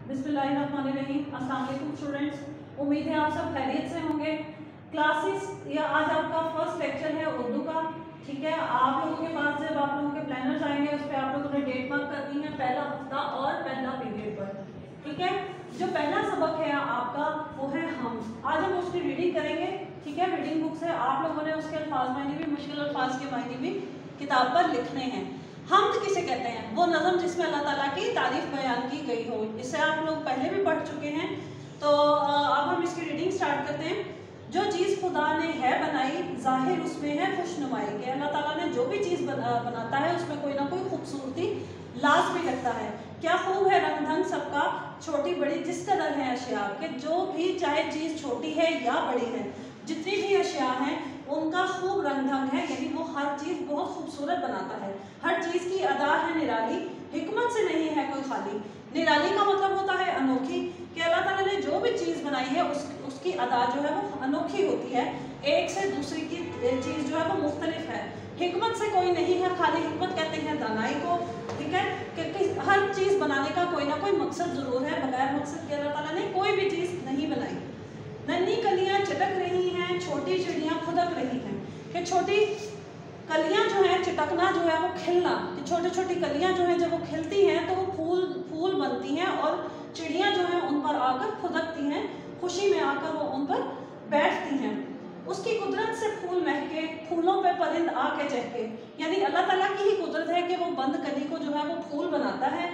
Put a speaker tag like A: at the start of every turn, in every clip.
A: बिस्मिल्लाहिर्रहमानिर्रहीम। अस्सलाम वालेकुम स्टूडेंट्स, उम्मीद है आप सब खैरियत से होंगे। क्लासेस या आज आपका फर्स्ट लेक्चर है उर्दू का। ठीक है, आप लोगों के पास जब आप लोगों के प्लानर्स आएंगे उस पर आप लोगों ने डेट मार्क करनी है, पहला हफ्ता और पहला पीरियड पर। ठीक है, जो पहला सबक है आपका वो है हम। आज हम उसकी रीडिंग करेंगे। ठीक है, रीडिंग बुक से आप लोगों ने उसके अल्फाज मायने भी, मुश्किल अल्फाज के मायने भी किताब पर लिखने हैं। हम्द किसे कहते हैं? वो नज़म जिसमें अल्लाह ताला की तारीफ बयान की गई हो। इससे आप लोग पहले भी पढ़ चुके हैं। तो अब हम इसकी रीडिंग स्टार्ट करते हैं। जो चीज़ खुदा ने है बनाई, जाहिर उसमें है खुशनुमाई के। अल्लाह ताला ने जो भी चीज़ बनाता है उसमें कोई ना कोई खूबसूरती लाजमी लगता है। क्या खूब है रंग ढंग सबका, छोटी बड़ी जिस कदर है अशिया के। जो भी चाहे चीज़ छोटी है या बड़ी है, जितनी भी अशिया हैं उनका खूब रंग ढंग है, यानी वो हर चीज़ बहुत खूबसूरत बनाता है। हर चीज़ की अदा है निराली, हिकमत से नहीं है कोई खाली। निराली का मतलब होता है अनोखी, कि अल्लाह ताला ने जो भी चीज़ बनाई है उसकी अदा जो है वो अनोखी होती है, एक से दूसरी की चीज़ जो है वो मुख्तलिफ है। हिकमत से कोई नहीं है खाली, हिकमत कहते हैं दानाई को। ठीक है, क्योंकि हर चीज़ बनाने का कोई ना कोई मकसद ज़रूर है, बगैर मकसद के अल्लाह ताला ने कोई भी चीज़ नहीं बनाई। नन्ही कलियाँ चटक रही हैं, छोटी चिड़ियाँ खुदक रही हैं। कि छोटी कलियाँ जो हैं, चिटकना जो है वो खिलना, कि छोटी छोटी कलियाँ जो हैं जब वो खिलती हैं तो वो फूल बनती हैं और चिड़ियाँ जो हैं उन पर आकर खुदकती हैं, खुशी में आकर वो उन पर बैठती हैं। उसकी कुदरत से फूल महके, फूलों पे परिंद आके चहके। यानी अल्लाह ताला की ही कुदरत है कि वो बंद कली को जो है वो फूल बनाता है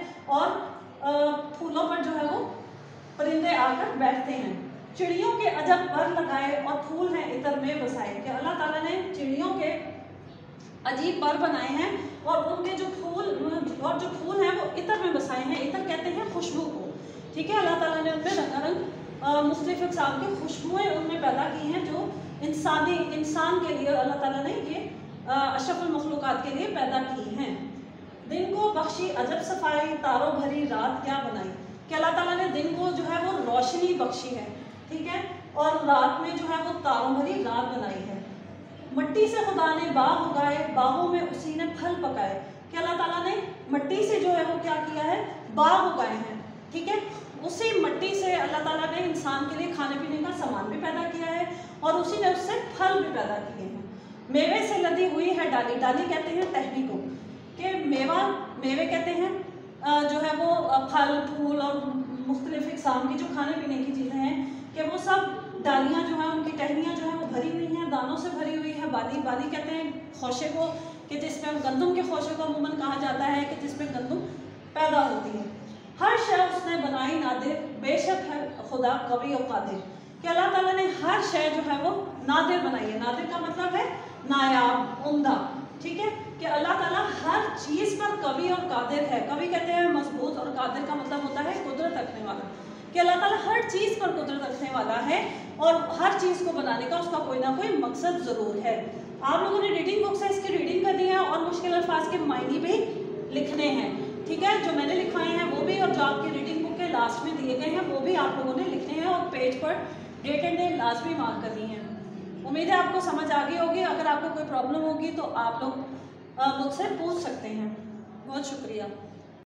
A: और फूलों पर जो है वो परिंदे आकर बैठते हैं। चिड़ियों के अजब पर लगाए और फूल हैं इतर में बसाए। कि अल्लाह ताला ने चिड़ियों के अजीब पर बनाए हैं और उनके जो फूल हैं वो इतर में बसाए हैं। इतर कहते हैं खुशबू को। ठीक है, अल्लाह ताला ने उनमें रंगारंग मुख्तलिफ इक़साम की खुशबुएँ उनमें पैदा की हैं, जो इंसान के लिए अल्लाह ताला ने ये अशरफुल मखलूक़ात के लिए पैदा की हैं। दिन को बख्शी अजब सफाई, तारों भरी रात क्या बनाई। कि अल्लाह ताला ने दिन को जो है वो रोशनी बख्शी है। ठीक है, और रात में जो है वो तारों भरी रात बनाई है। मिट्टी से खुदा ने बाग उगाए, बागों में उसी ने फल पकाए। कि अल्लाह ताला ने मिट्टी से जो है वो क्या किया है, बाग उगाए हैं। ठीक है, उसी मिट्टी से अल्लाह ताला ने इंसान के लिए खाने पीने का सामान भी पैदा किया है और उसी ने उससे फल भी पैदा किए हैं। मेवे से लदी हुई है डाली, डाली कहते हैं टहनी को। कि मेवे कहते हैं जो है वो फल फूल और मुख्तलिफ इक़साम की जो खाने पीने की चीज़ें हैं, कि वो सब डालियाँ जो हैं उनकी टहनियाँ जो हैं वो भरी हुई हैं, दानों से भरी हुई है। बाली कहते हैं खोशे को, कि जिसमें गंदम के खोशे को अमूमन कहा जाता है, कि जिसमें गंदम पैदा होती है। हर शय उसने बनाई नादिर, बेशक है खुदा कवी और कादिर। कि अल्लाह ताला ने हर शय जो है वो नादिर बनाई है। नादिर का मतलब है नायाब, उम्दा। ठीक है, कि अल्लाह ताला हर चीज़ पर कवी और कादिर है। कवी कहते हैं मजबूत और कादिर का मतलब होता है कुदरत रखने वाला। कि अल्लाह ताला हर चीज़ पर कुदरत रखने वाला है और हर चीज़ को बनाने का उसका कोई ना कोई मकसद ज़रूर है। आप लोगों ने रीडिंग बुक से इसकी रीडिंग करनी है और मुश्किल अल्फाज के मायने भी लिखने हैं। ठीक है, जो मैंने लिखवाए हैं वो भी और जो आपकी रीडिंग बुक के लास्ट में दिए गए हैं वो भी आप लोगों ने लिखने हैं और पेज पर डेट एंड डे लाजमी मार्क करनी है। उम्मीद है आपको समझ आ गई होगी। अगर आपको कोई प्रॉब्लम होगी तो आप लोग मुझसे पूछ सकते हैं। बहुत शुक्रिया।